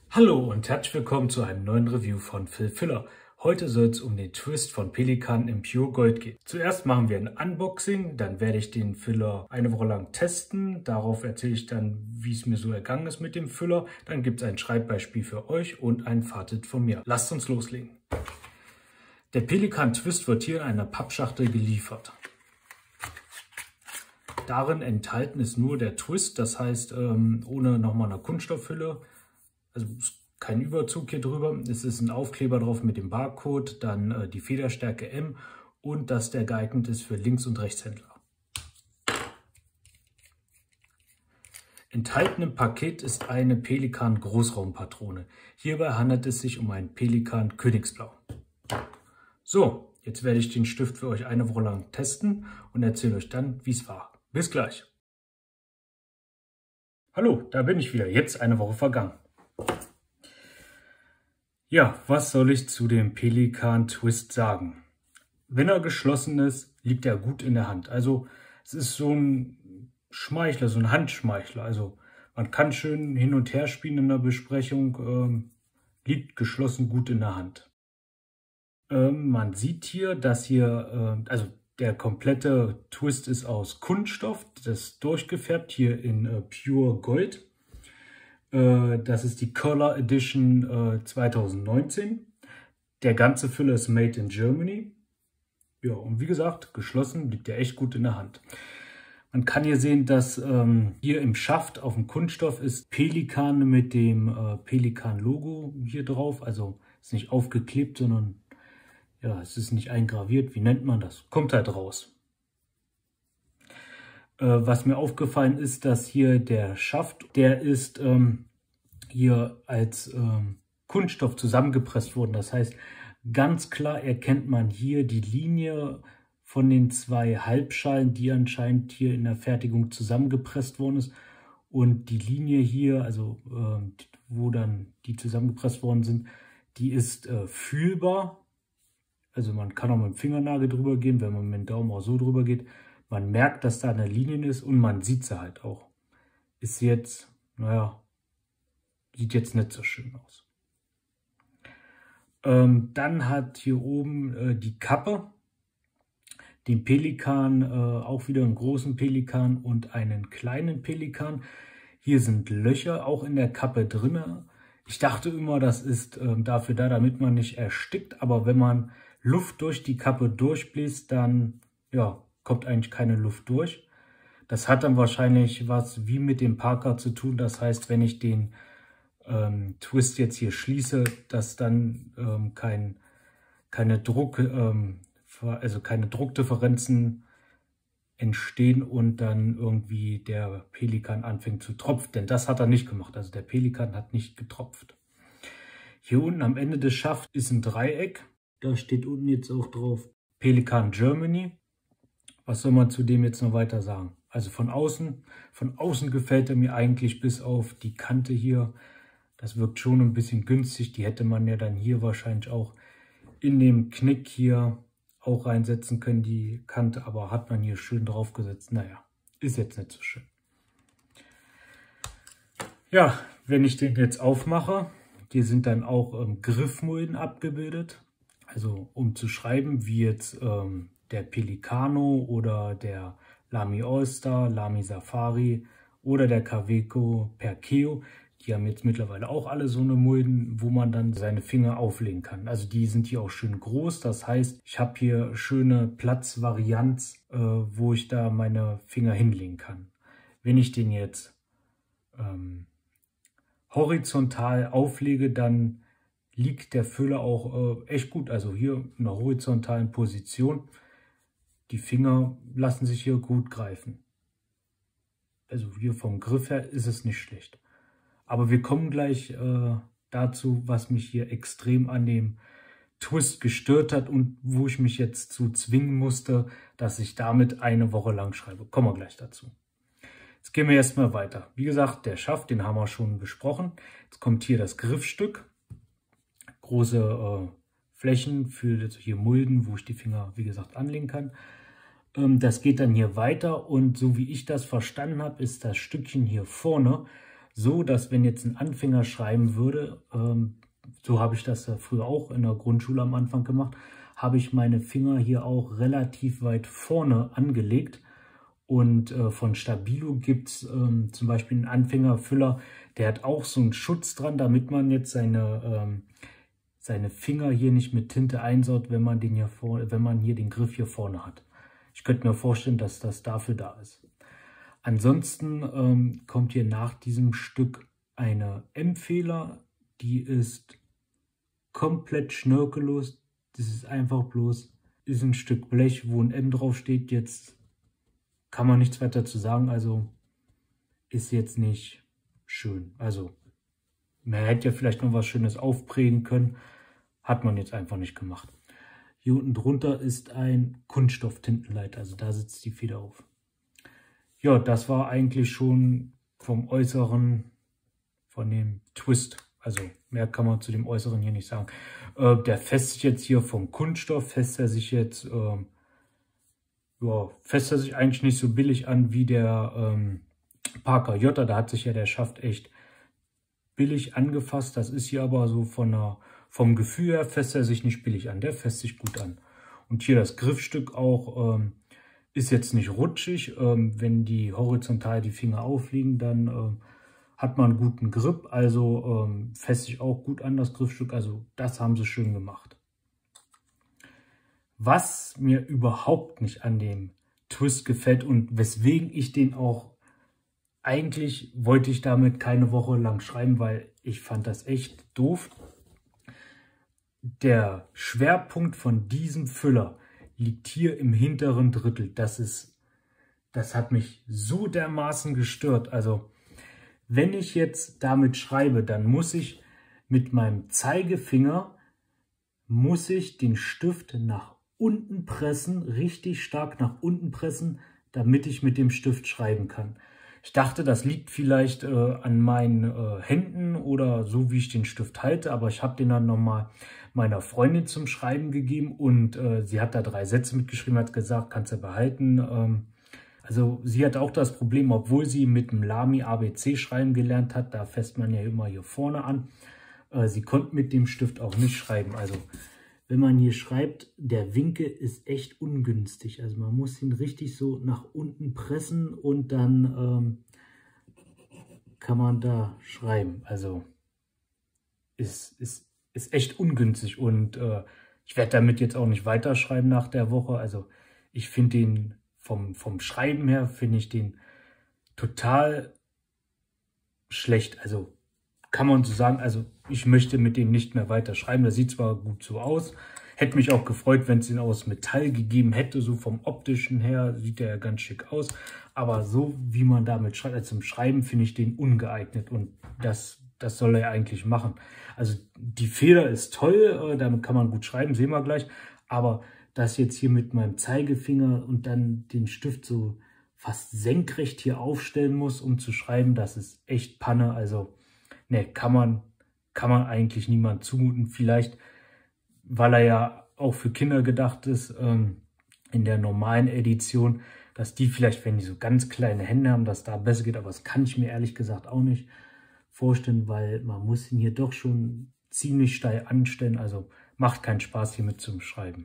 Hallo und herzlich willkommen zu einem neuen Review von Phil Filler. Heute soll es um den Twist von Pelikan im Pure Gold gehen. Zuerst machen wir ein Unboxing, dann werde ich den Filler eine Woche lang testen. Darauf erzähle ich dann, wie es mir so ergangen ist mit dem Filler. Dann gibt es ein Schreibbeispiel für euch und ein Fazit von mir. Lasst uns loslegen. Der Pelikan Twist wird hier in einer Pappschachtel geliefert. Darin enthalten ist nur der Twist, das heißt ohne nochmal eine Kunststoffhülle. Also kein Überzug hier drüber. Es ist ein Aufkleber drauf mit dem Barcode, dann die Federstärke M und dass der geeignet ist für Links- und Rechtshändler. Enthalten im Paket ist eine Pelikan Großraumpatrone. Hierbei handelt es sich um einen Pelikan Königsblau. So, jetzt werde ich den Stift für euch eine Woche lang testen und erzähle euch dann, wie es war. Bis gleich. Hallo, da bin ich wieder. Jetzt eine Woche vergangen. Ja, was soll ich zu dem Pelikan Twist sagen? Wenn er geschlossen ist, liegt er gut in der Hand. Also es ist so ein Schmeichler, so ein Handschmeichler. Also man kann schön hin und her spielen in der Besprechung, liegt geschlossen gut in der Hand. Man sieht hier, dass hier, also der komplette Twist ist aus Kunststoff, das ist durchgefärbt hier in Pure Gold. Das ist die Color Edition 2019. Der ganze Füller ist made in Germany. Ja, und wie gesagt, geschlossen, liegt der echt gut in der Hand. Man kann hier sehen, dass hier im Schaft auf dem Kunststoff ist Pelikan mit dem Pelikan-Logo hier drauf. Also ist nicht aufgeklebt, sondern ja, es ist nicht eingraviert. Wie nennt man das? Kommt halt raus. Was mir aufgefallen ist, dass hier der Schaft, der ist hier als Kunststoff zusammengepresst worden. Das heißt, ganz klar erkennt man hier die Linie von den zwei Halbschalen, die anscheinend hier in der Fertigung zusammengepresst worden ist. Und die Linie hier, also wo dann die zusammengepresst worden sind, die ist fühlbar. Also man kann auch mit dem Fingernagel drüber gehen, wenn man mit dem Daumen auch so drüber geht. Man merkt, dass da eine Linie ist und man sieht sie halt auch. Ist jetzt, naja, sieht jetzt nicht so schön aus. Dann hat hier oben die Kappe den Pelikan, auch wieder einen großen Pelikan und einen kleinen Pelikan. Hier sind Löcher auch in der Kappe drin. Ich dachte immer, das ist dafür da, damit man nicht erstickt. Aber wenn man Luft durch die Kappe durchbläst, dann ja, kommt eigentlich keine Luft durch. Das hat dann wahrscheinlich was wie mit dem Parker zu tun. Das heißt, wenn ich den Twist jetzt hier schließe, dass dann keine Druckdifferenzen entstehen und dann irgendwie der Pelikan anfängt zu tropfen. Denn das hat er nicht gemacht. Also der Pelikan hat nicht getropft. Hier unten am Ende des Schafts ist ein Dreieck. Da steht unten jetzt auch drauf Pelikan Germany. Was soll man zu dem jetzt noch weiter sagen? Also von außen gefällt er mir eigentlich bis auf die Kante hier. Das wirkt schon ein bisschen günstig. Die hätte man ja dann hier wahrscheinlich auch in dem Knick hier auch reinsetzen können, die Kante. Aber hat man hier schön drauf gesetzt. Naja, ist jetzt nicht so schön. Ja, wenn ich den jetzt aufmache, hier sind dann auch Griffmulden abgebildet. Also um zu schreiben, wie jetzt der Pelikano oder der Lamy All-Star, Lamy Safari oder der Kaweco Perkeo. Die haben jetzt mittlerweile auch alle so eine Mulden, wo man dann seine Finger auflegen kann. Also die sind hier auch schön groß. Das heißt, ich habe hier schöne Platzvarianz, wo ich da meine Finger hinlegen kann. Wenn ich den jetzt horizontal auflege, dann liegt der Füller auch echt gut. Also hier in einer horizontalen Position. Die Finger lassen sich hier gut greifen. Also hier vom Griff her ist es nicht schlecht. Aber wir kommen gleich dazu, was mich hier extrem an dem Twist gestört hat und wo ich mich jetzt zu zwingen musste, dass ich damit eine Woche lang schreibe. Kommen wir gleich dazu. Jetzt gehen wir erstmal weiter. Wie gesagt, der Schaft, den haben wir schon besprochen. Jetzt kommt hier das Griffstück. Große Flächen für hier Mulden, wo ich die Finger, wie gesagt, anlegen kann. Das geht dann hier weiter und so wie ich das verstanden habe, ist das Stückchen hier vorne so, dass wenn jetzt ein Anfänger schreiben würde, so habe ich das ja früher auch in der Grundschule am Anfang gemacht, habe ich meine Finger hier auch relativ weit vorne angelegt. Und von Stabilo gibt es zum Beispiel einen Anfängerfüller, der hat auch so einen Schutz dran, damit man jetzt seine Finger hier nicht mit Tinte einsaut, wenn man hier den Griff hier vorne hat. Ich könnte mir vorstellen, dass das dafür da ist. Ansonsten kommt hier nach diesem Stück eine M-Fehler, die ist komplett schnörkellos. Das ist einfach bloß, ist ein Stück Blech, wo ein M drauf steht. Jetzt kann man nichts weiter zu sagen, also ist jetzt nicht schön. Also man hätte ja vielleicht noch was Schönes aufprägen können, hat man jetzt einfach nicht gemacht. Hier unten drunter ist ein Kunststoff-Tintenleiter, also da sitzt die Feder auf. Ja, das war eigentlich schon vom Äußeren, von dem Twist. Also mehr kann man zu dem Äußeren hier nicht sagen. Der fässt sich jetzt hier vom Kunststoff, fässt er sich eigentlich nicht so billig an wie der Parker J. Da hat sich ja der Schaft echt billig angefasst. Das ist hier aber so vom Gefühl her fässt er sich nicht billig an. Der fässt sich gut an. Und hier das Griffstück auch ist jetzt nicht rutschig. Wenn die horizontal die Finger aufliegen, dann hat man einen guten Grip. Also fässt sich auch gut an das Griffstück. Also das haben sie schön gemacht. Was mir überhaupt nicht an dem Twist gefällt und weswegen ich den auch, eigentlich wollte ich damit keine Woche lang schreiben, weil ich fand das echt doof. Der Schwerpunkt von diesem Füller liegt hier im hinteren Drittel. Das hat mich so dermaßen gestört. Also wenn ich jetzt damit schreibe, dann muss ich mit meinem Zeigefinger den Stift nach unten pressen, richtig stark nach unten pressen, damit ich mit dem Stift schreiben kann. Ich dachte, das liegt vielleicht an meinen Händen oder so, wie ich den Stift halte, aber ich habe den dann nochmal meiner Freundin zum Schreiben gegeben und sie hat da 3 Sätze mitgeschrieben, hat gesagt, kannst du behalten. Also sie hat auch das Problem, obwohl sie mit dem Lamy ABC schreiben gelernt hat, da fässt man ja immer hier vorne an. Sie konnte mit dem Stift auch nicht schreiben. Also wenn man hier schreibt, der Winkel ist echt ungünstig. Also man muss ihn richtig so nach unten pressen und dann kann man da schreiben. Also ist echt ungünstig und ich werde damit jetzt auch nicht weiterschreiben nach der Woche. Also ich finde den vom Schreiben her, finde ich den total schlecht. Also kann man so sagen, also ich möchte mit dem nicht mehr weiter schreiben. Das sieht zwar gut so aus, hätte mich auch gefreut, wenn es ihn aus Metall gegeben hätte, so vom optischen her sieht er ja ganz schick aus. Aber so wie man damit schreibt, also zum Schreiben finde ich den ungeeignet und das soll er eigentlich machen. Also die Feder ist toll, damit kann man gut schreiben, sehen wir gleich. Aber das jetzt hier mit meinem Zeigefinger und dann den Stift so fast senkrecht hier aufstellen muss, um zu schreiben, das ist echt Panne. Also ne, kann man eigentlich niemand zumuten. Vielleicht, weil er ja auch für Kinder gedacht ist, in der normalen Edition, dass die vielleicht, wenn die so ganz kleine Hände haben, dass da besser geht. Aber das kann ich mir ehrlich gesagt auch nicht vorstellen, weil man muss ihn hier doch schon ziemlich steil anstellen. Also macht keinen Spaß hiermit zum Schreiben.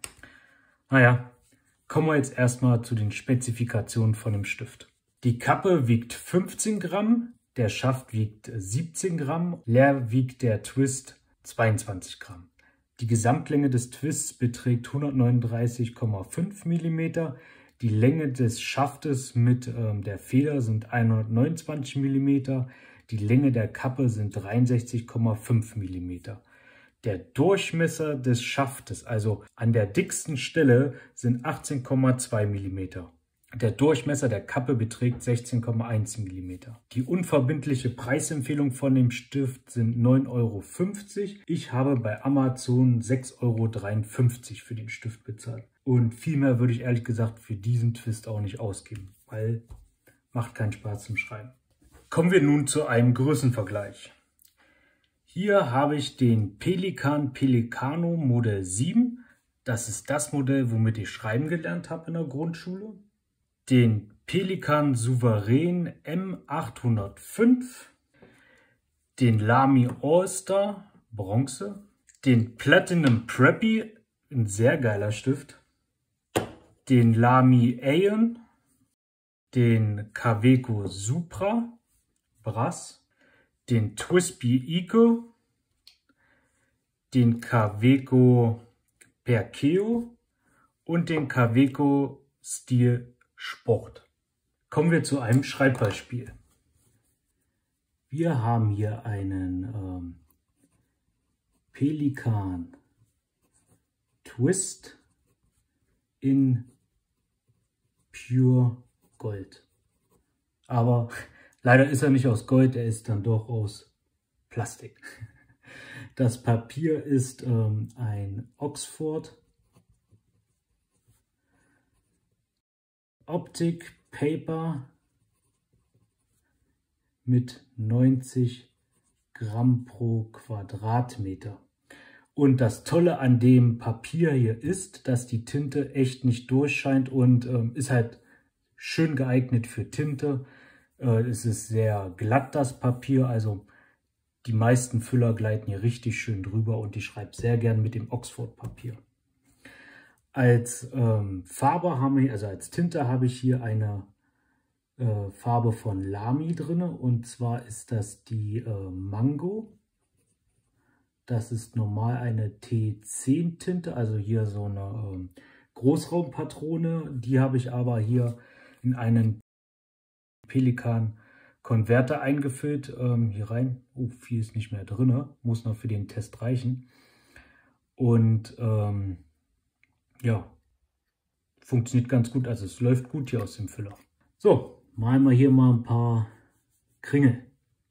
Naja, kommen wir jetzt erstmal zu den Spezifikationen von dem Stift. Die Kappe wiegt 15 Gramm, der Schaft wiegt 17 Gramm, leer wiegt der Twist 22 Gramm. Die Gesamtlänge des Twists beträgt 139,5 mm. Die Länge des Schaftes mit der Feder sind 129 mm. Die Länge der Kappe sind 63,5 mm. Der Durchmesser des Schaftes, also an der dicksten Stelle, sind 18,2 mm. Der Durchmesser der Kappe beträgt 16,1 mm. Die unverbindliche Preisempfehlung von dem Stift sind 9,50 €. Ich habe bei Amazon 6,53 € für den Stift bezahlt. Und viel mehr würde ich ehrlich gesagt für diesen Twist auch nicht ausgeben, weil macht keinen Spaß zum Schreiben. Kommen wir nun zu einem Größenvergleich. Hier habe ich den Pelikan Pelikano Modell 7. Das ist das Modell, womit ich schreiben gelernt habe in der Grundschule. Den Pelikan Souverän M805. den Lamy All-Star Bronze, den Platinum Preppy, ein sehr geiler Stift, den Lamy Aeon, den Kaweco Supra Brass, den TWSBI Eco, den Kaweco Perkeo und den Kaweco Steel Sport. Kommen wir zu einem Schreibbeispiel. Wir haben hier einen Pelikan Twist in Pure Gold. Aber leider ist er nicht aus Gold, er ist dann doch aus Plastik. Das Papier ist ein Oxford Optic Paper mit 90 Gramm pro Quadratmeter. Und das Tolle an dem Papier hier ist, dass die Tinte echt nicht durchscheint und ist halt schön geeignet für Tinte. Es ist sehr glatt, das Papier, also die meisten Füller gleiten hier richtig schön drüber und ich schreibe sehr gern mit dem Oxford Papier. Als Farbe haben wir, also als Tinte habe ich hier eine Farbe von Lamy drin, und zwar ist das die Mango. Das ist normal eine T10 Tinte, also hier so eine Großraumpatrone. Die habe ich aber hier in einen Pelikan Konverter eingefüllt, hier rein. Oh, viel ist nicht mehr drin, muss noch für den Test reichen. Und ja, funktioniert ganz gut, also es läuft gut hier aus dem Füller. So, malen wir hier mal ein paar Kringel.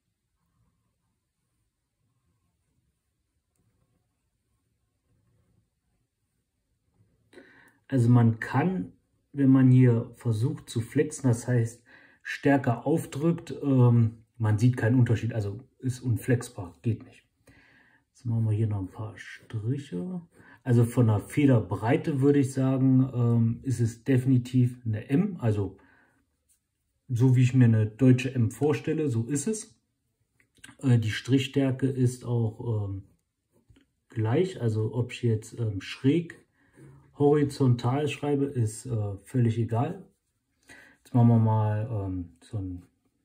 Also man kann, wenn man hier versucht zu flexen, das heißt stärker aufdrückt, man sieht keinen Unterschied, also ist unflexbar, geht nicht. Jetzt machen wir hier noch ein paar Striche. Also von der Federbreite würde ich sagen, ist es definitiv eine M, also so wie ich mir eine deutsche M vorstelle, so ist es. Die Strichstärke ist auch gleich, also ob ich jetzt schräg, horizontal schreibe, ist völlig egal. Jetzt machen wir mal so eine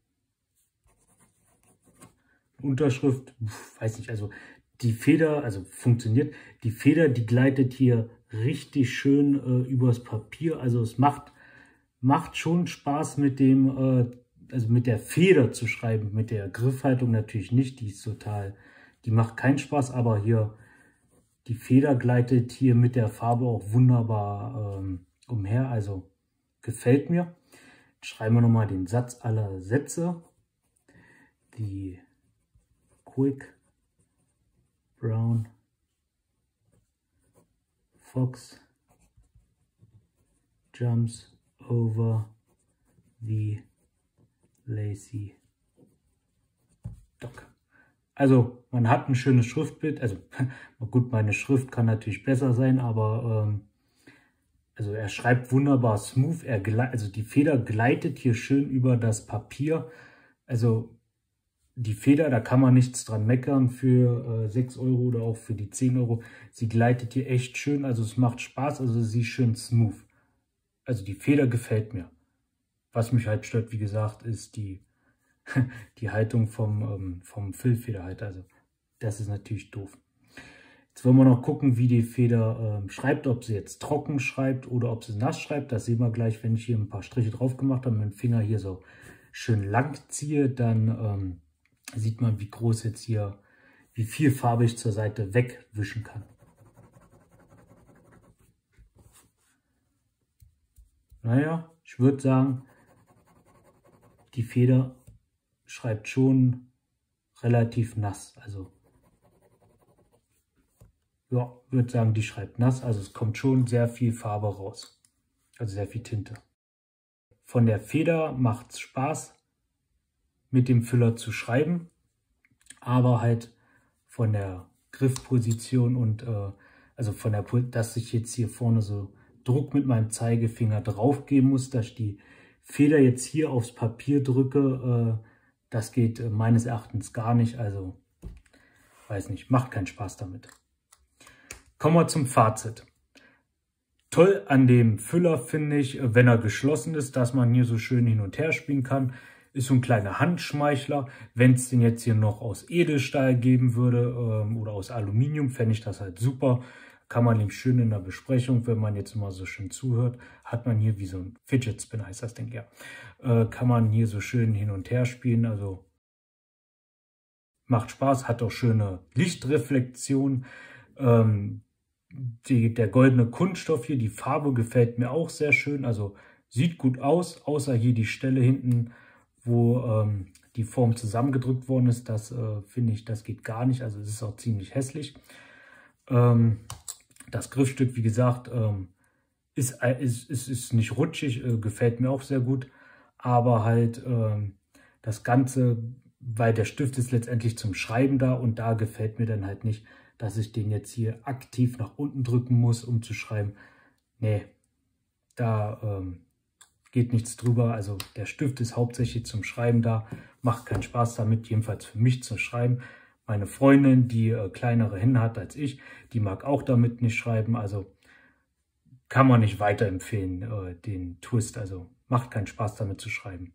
Unterschrift, weiß nicht, also die Feder, also funktioniert, die Feder, die gleitet hier richtig schön übers Papier, also es macht schon Spaß mit dem, also mit der Feder zu schreiben, mit der Griffhaltung natürlich nicht, die macht keinen Spaß, aber hier die Feder gleitet hier mit der Farbe auch wunderbar umher, also gefällt mir. Jetzt schreiben wir nochmal den Satz aller Sätze. Die Quick Brown Fox jumps over the lazy dog. Also man hat ein schönes Schriftbild, also gut, meine Schrift kann natürlich besser sein, aber also er schreibt wunderbar smooth, also die Feder gleitet hier schön über das Papier, also die Feder, da kann man nichts dran meckern für 6 Euro oder auch für die 10 Euro. Sie gleitet hier echt schön, also es macht Spaß, also sie ist schön smooth. Also die Feder gefällt mir. Was mich halt stört, wie gesagt, ist die Haltung vom Füllfeder halt. Also das ist natürlich doof. Jetzt wollen wir noch gucken, wie die Feder schreibt, ob sie jetzt trocken schreibt oder ob sie nass schreibt. Das sehen wir gleich, wenn ich hier ein paar Striche drauf gemacht habe, mit dem Finger hier so schön lang ziehe, dann sieht man, wie groß jetzt hier, wie viel Farbe ich zur Seite wegwischen kann. Naja, ich würde sagen, die Feder schreibt schon relativ nass. Also ja, würde sagen, die schreibt nass. Also es kommt schon sehr viel Farbe raus. Also sehr viel Tinte. Von der Feder macht es Spaß, mit dem Füller zu schreiben, aber halt von der Griffposition und also von der, dass ich jetzt hier vorne so Druck mit meinem Zeigefinger drauf geben muss, dass ich die Feder jetzt hier aufs Papier drücke, Das geht meines Erachtens gar nicht, also weiß nicht, macht keinen Spaß damit. Kommen wir zum Fazit. Toll an dem Füller finde ich, wenn er geschlossen ist, dass man hier so schön hin und her spielen kann. Ist so ein kleiner Handschmeichler. Wenn es den jetzt hier noch aus Edelstahl geben würde oder aus Aluminium, fände ich das halt super. Kann man ihm schön in der Besprechung, wenn man jetzt immer so schön zuhört, hat man hier wie so ein Fidget Spinner, heißt das, denke ich, ja. Kann man hier so schön hin und her spielen, also macht Spaß, hat auch schöne Lichtreflexion. Der goldene Kunststoff hier, die Farbe gefällt mir auch sehr schön, also sieht gut aus, außer hier die Stelle hinten, wo die Form zusammengedrückt worden ist, das finde ich, das geht gar nicht, also es ist auch ziemlich hässlich. Das Griffstück, wie gesagt, ist nicht rutschig, gefällt mir auch sehr gut, aber halt das Ganze, weil der Stift ist letztendlich zum Schreiben da und da gefällt mir dann halt nicht, dass ich den jetzt hier aktiv nach unten drücken muss, um zu schreiben. Nee, da geht nichts drüber. Also der Stift ist hauptsächlich zum Schreiben da, macht keinen Spaß damit, jedenfalls für mich zu schreiben. Meine Freundin, die kleinere Hände hat als ich, die mag auch damit nicht schreiben. Also kann man nicht weiterempfehlen, den Twist. Also macht keinen Spaß damit zu schreiben.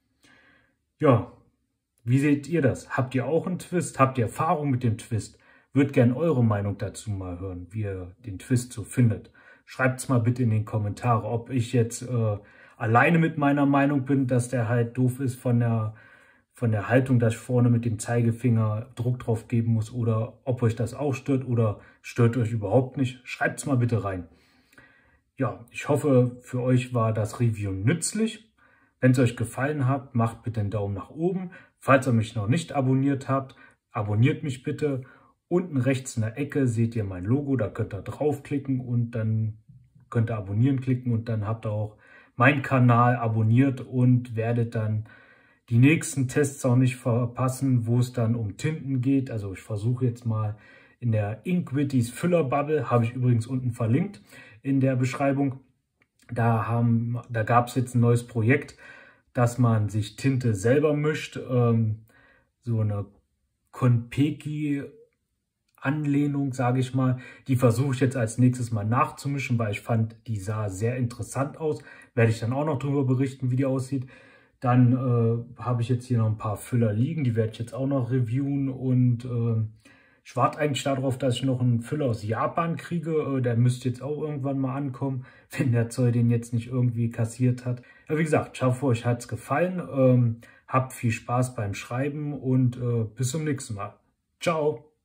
Ja, wie seht ihr das? Habt ihr auch einen Twist? Habt ihr Erfahrung mit dem Twist? Würde gern eure Meinung dazu mal hören, wie ihr den Twist so findet. Schreibt es mal bitte in den Kommentare, ob ich jetzt alleine mit meiner Meinung bin, dass der halt doof ist von der Haltung, dass ich vorne mit dem Zeigefinger Druck drauf geben muss, oder ob euch das auch stört oder stört euch überhaupt nicht. Schreibt es mal bitte rein. Ja, ich hoffe, für euch war das Review nützlich. Wenn es euch gefallen hat, macht bitte einen Daumen nach oben. Falls ihr mich noch nicht abonniert habt, abonniert mich bitte. Unten rechts in der Ecke seht ihr mein Logo, da könnt ihr draufklicken und dann könnt ihr abonnieren klicken und dann habt ihr auch meinen Kanal abonniert und werdet dann die nächsten Tests auch nicht verpassen, wo es dann um Tinten geht. Also ich versuche jetzt mal in der Inkwitties Füller Bubble, habe ich übrigens unten verlinkt in der Beschreibung. Da gab es jetzt ein neues Projekt, dass man sich Tinte selber mischt. So eine Konpeki Anlehnung, sage ich mal. Die versuche ich jetzt als nächstes mal nachzumischen, weil ich fand, die sah sehr interessant aus. Werde ich dann auch noch darüber berichten, wie die aussieht. Dann habe ich jetzt hier noch ein paar Füller liegen, die werde ich jetzt auch noch reviewen und ich warte eigentlich darauf, dass ich noch einen Füller aus Japan kriege. Der müsste jetzt auch irgendwann mal ankommen, wenn der Zoll den jetzt nicht irgendwie kassiert hat. Ja, wie gesagt, ich hoffe, euch hat es gefallen. Habt viel Spaß beim Schreiben und bis zum nächsten Mal. Ciao!